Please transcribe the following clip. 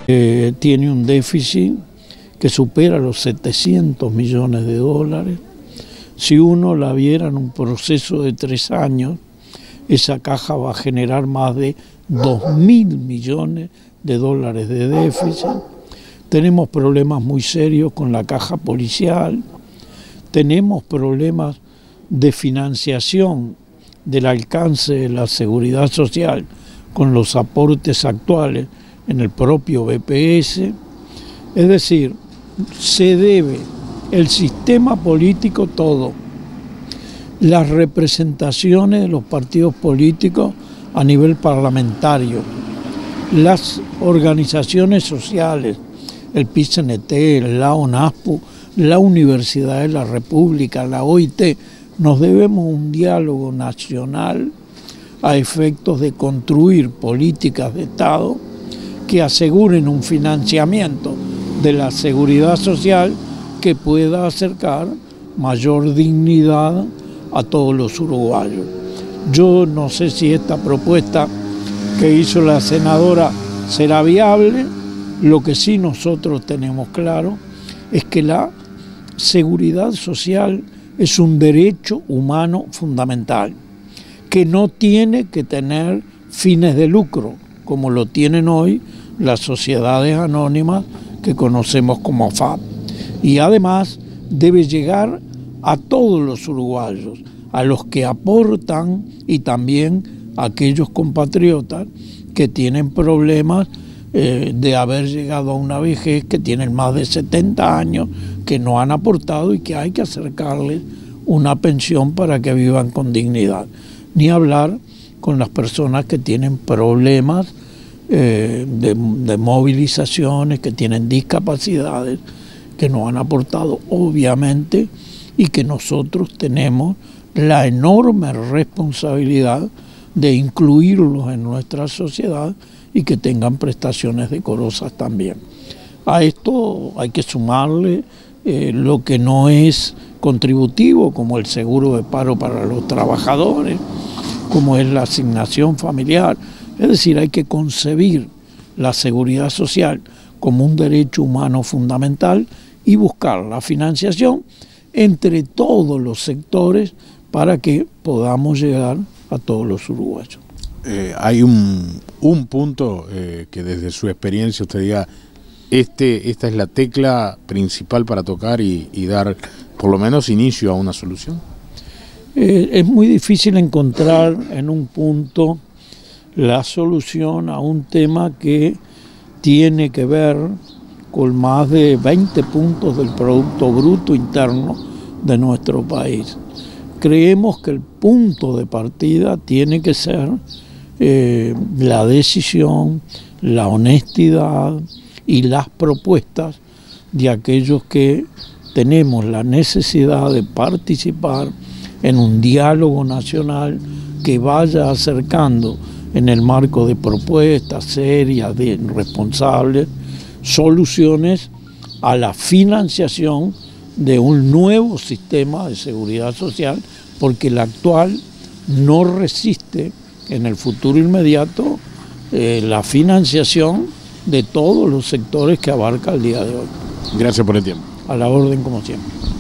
Tiene un déficit que supera los 700 millones de dólares. Si uno la viera en un proceso de 3 años, esa caja va a generar más de 2.000 millones de dólares de déficit. Tenemos problemas muy serios con la caja policial, tenemos problemas de financiación del alcance de la seguridad social con los aportes actuales en el propio BPS. Es decir, se debe el sistema político todo, las representaciones de los partidos políticos a nivel parlamentario, las organizaciones sociales, el PIT-CNT, la ONASPU, la Universidad de la República, la OIT, nos debemos un diálogo nacional a efectos de construir políticas de Estado que aseguren un financiamiento de la seguridad social que pueda acercar mayor dignidad a todos los uruguayos. Yo no sé si esta propuesta que hizo la senadora será viable. Lo que sí nosotros tenemos claro es que la seguridad social es un derecho humano fundamental, que no tiene que tener fines de lucro, como lo tienen hoy las sociedades anónimas que conocemos como FAP. Y además debe llegar a todos los uruguayos, a los que aportan y también a aquellos compatriotas que tienen problemas de haber llegado a una vejez, que tienen más de 70 años, que no han aportado y que hay que acercarles una pensión para que vivan con dignidad. Ni hablar con las personas que tienen problemas de movilizaciones, que tienen discapacidades, que no han aportado obviamente, y que nosotros tenemos la enorme responsabilidad de incluirlos en nuestra sociedad y que tengan prestaciones decorosas también. A esto hay que sumarle lo que no es contributivo, como el seguro de paro para los trabajadores, como es la asignación familiar. Es decir, hay que concebir la seguridad social como un derecho humano fundamental y buscar la financiación entre todos los sectores para que podamos llegar a todos los uruguayos. Hay un punto que desde su experiencia usted diga, esta es la tecla principal para tocar y dar por lo menos inicio a una solución. Es muy difícil encontrar en un punto la solución a un tema que tiene que ver con más de 20 puntos del Producto Bruto Interno de nuestro país. Creemos que el punto de partida tiene que ser la decisión, la honestidad y las propuestas de aquellos que tenemos la necesidad de participar en un diálogo nacional que vaya acercando en el marco de propuestas serias, responsables, soluciones a la financiación de un nuevo sistema de seguridad social, porque el actual no resiste en el futuro inmediato la financiación de todos los sectores que abarca el día de hoy. Gracias por el tiempo. A la orden como siempre.